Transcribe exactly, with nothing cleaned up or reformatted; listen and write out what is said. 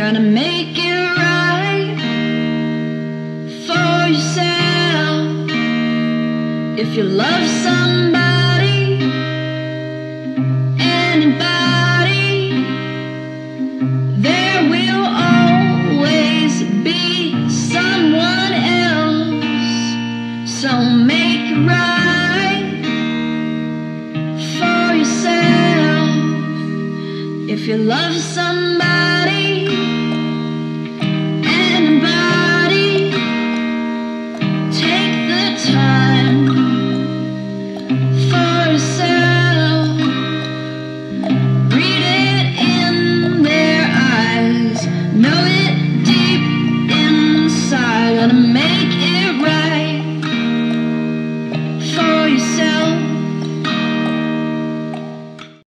Gotta make it right for yourself. If you love somebody, anybody, there will always be someone else. So make it right for yourself. If you love somebody,